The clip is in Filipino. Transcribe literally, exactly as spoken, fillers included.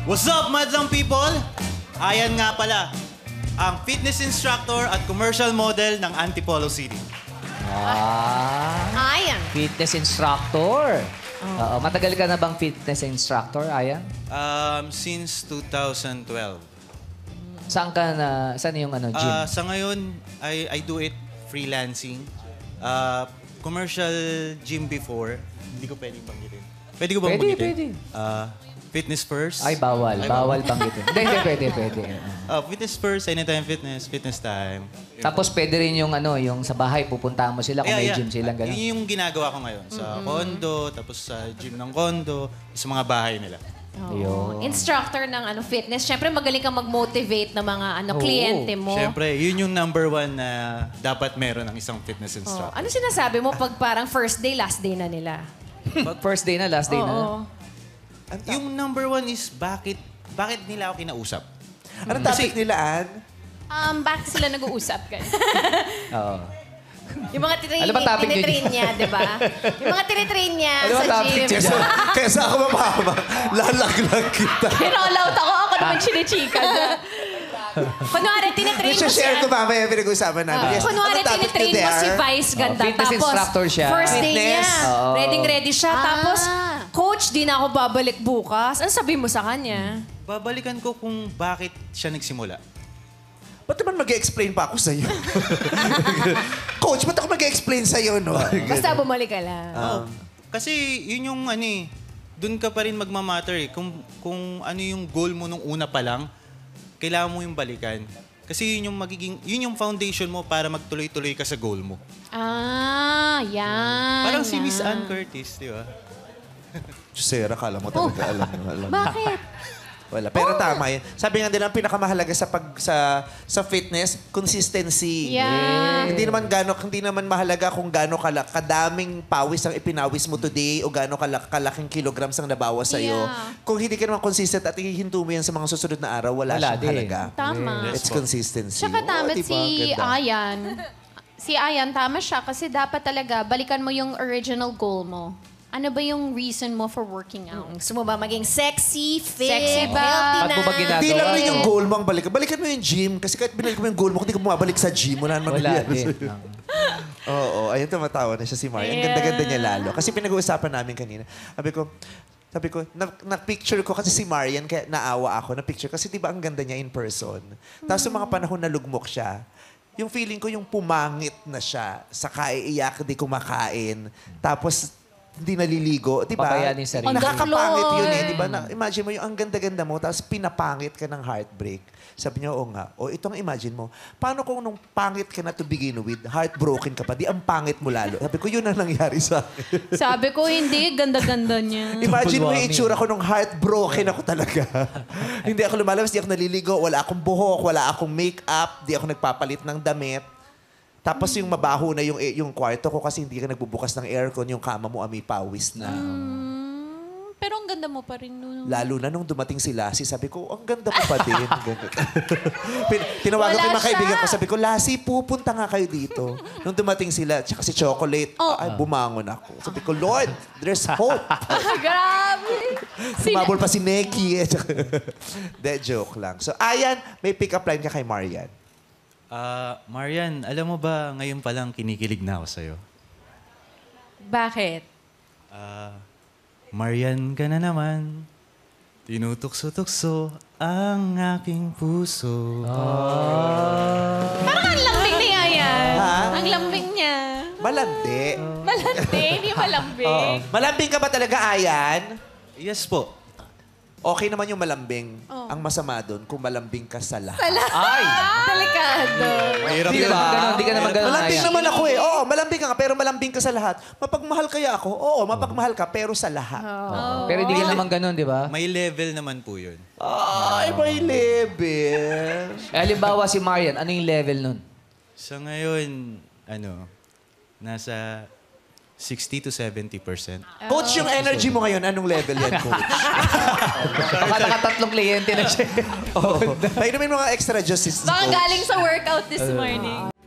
What's up, madlang people? Ayan nga pala, ang fitness instructor at commercial model ng Antipolo City. Ah, Ayan. fitness instructor. Oo, matagal ka na bang fitness instructor, Ayan? Um, since two thousand twelve. Saan ka na, saan yung ano, gym? Uh, sa ngayon, I, I do it freelancing. Uh, commercial gym before, hindi ko pwedeng banggitin. Pwede ko bang Pwede, banggitin? pwede. Uh, fitness first. Ay, bawal. Ay, bawal banggitin. Hindi, hindi, pwede, pwede. Uh, fitness first, anytime fitness, fitness time. Tapos pwede rin yung ano, yung sa bahay, pupuntahan mo sila kung may Yeah, yeah. gym silang gano'n. Yun yung ginagawa ko ngayon. Sa condo, tapos sa gym ng condo, sa mga bahay nila. Ayun. Instructor ng ano fitness. Siyempre, magaling kang mag-motivate ng mga ano Oo. kliyente mo. Siyempre, yun yung number one na dapat meron ng isang fitness Oh, instructor. ano sinasabi mo pag parang first day, last day na nila? First day na, last day na. Oo. Yung number one is bakit bakit nila ako kinausap? Anong topic nila, Ann? Um, bakit sila nag-uusap ka? Oo. Yung mga tinitrain, Ano ba topic niyo? tinitrain niya, di ba? Yung mga tinitrain niya Ano ba sa topic gym. niyo? Kesa ako mapapa, lalaglag kita. Kinall out ako, ako naman chinichika na. Kunwari, tinitrain mo I-share siya. ko mamaya pinag-usapan namin. Yes. Kunwari, Anong topic tinitrain niyo mo si there? Vice ganda. Oh, fitness tapos, instructor siya. first day Fitness. niya. Oo. Ready-ready siya. Ah. Tapos, coach, di na ako babalik bukas. Ano sabi mo sa kanya? Babalikan ko kung bakit siya nagsimula. Ba't naman mag-explain pa ako sa'yo? Coach, ba't ako mag-explain sa'yo, no? Basta bumalik ka lang. Oh, kasi yun yung ano eh, dun ka pa rin magmamatter eh. Kung, kung ano yung goal mo nung una pa lang, kailangan mo yung balikan. Kasi yun yung magiging, yun yung foundation mo para magtuloy-tuloy ka sa goal mo. Ah, yan. Parang si yan. Miss Ann Curtis, di ba? Sarah, kala mo talaga alam mo. Alam mo. Bakit? Wala. Pero tama yun. Sabi nga din, ang pinakamahalaga sa pag sa sa fitness, consistency. Yeah. Hindi naman gano hindi naman mahalaga kung gaano kala, kadaming pawis ang ipinawis mo today o gaano kala, kalaking kilograms ang nabawas sa iyo. Yeah. Kung hindi ka naman consistent at hihinto mo yan sa mga susunod na araw, wala, Wala siyang din. halaga. Tama. Yes, It's po. consistency. Tsaka tama Oo, diba? si Ganda. Ayan. Si Ayan, tama siya kasi dapat talaga balikan mo yung original goal mo. Ano ba yung reason mo for working out? Gusto mo ba maging sexy, fit, Sexy ba? healthy Ba't na? mo ba ginagawa? Hindi lang rin yung Oo. goal mo ang balikan. Balikan mo yung gym. Kasi kahit binalik mo yung goal mo, kung di ka bumabalik sa gym, wala naman Wala nangyayari din. sa'yo. Oo, ayun tumatawa na siya si Maria. Ang Yeah. ganda-ganda niya lalo. Kasi pinag-uusapan namin kanina. Sabi ko, sabi ko, na- na-picture ko kasi si Marian, kaya naawa ako na picture. Kasi di ba ang ganda niya in person. Tapos yung mga panahon na lugmok siya, yung feeling ko yung pumangit na siya sa kaiiyak, di kumakain. Tapos hindi naliligo, di ba? Papayanin yung sarili. Nakakapangit On the yun eh, floor. di ba? Na, imagine mo yung ang ganda-ganda mo, tapos pinapangit ka ng heartbreak. Sabi niya, oo nga. O itong imagine mo, paano kung nung pangit ka na to begin with, heartbroken ka pa, di ang pangit mo lalo. Sabi ko, yun ang nangyari sa akin. Sabi ko, hindi. Ganda-ganda niya. Imagine mo yung Bulwami. itsura ko nung heartbroken ako talaga. Hindi ako lumalabas, di ako naliligo, wala akong buhok, wala akong makeup, di ako nagpapalit ng damit. Tapos yung mabaho na yung, yung kwarto ko kasi hindi ka nagbubukas ng aircon, yung kama mo amoy pawis na. Hmm, pero ang ganda mo pa rin nun. Lalo na nung dumating si Lassie, sabi ko, ang ganda ko pa din. Ganda. Pin- Tinawagan ko Wala yung mga kaibigan siya. ko, sabi ko, Lassie, pupunta nga kayo dito. Nung dumating sila, tsaka si Chocolate, Oh. ay, bumangon ako. Sabi ko, Lord, there's hope. Ah, grabe. Sina- Sumabol pa si Neki. Eh. De, joke lang. So, ayan, may pick-up line ka kay Marian. Ah, Marian, alam mo ba ngayon pa lang kinikilig na ako sa'yo? Bakit? Ah, Marian ka na naman. Tinutukso-tukso ang aking puso. Parang ang lambing ni Ayan. Ha? Ang lambing niya. Malandi. Malandi, hindi malambing. Malambing ka ba talaga, Ayan? Yes po. Okay naman yung malambing. Ang masama doon, kung malambing ka sa lahat. Ay! Delikado. Mahirap Hindi ka yun. naman ganun, hindi ka naman ganun. Malambing Ayan. naman ako eh. Oo, malambing ka nga, pero malambing ka sa lahat. Mapagmahal kaya ako? Oo, mapagmahal ka, pero sa lahat. Pero hindi ka naman ganun, di ba? May level naman po yun. Ay, may level. Eh, halimbawa si Marian, ano yung level nun? Sa ngayon, ano, nasa sixty to seventy percent. Coach, yung energy mo ngayon, anong level yan, coach? Baka nakatatlong kliyente na siya. Oo. Painumin mo nga extra justice. Baka galing sa workout this morning.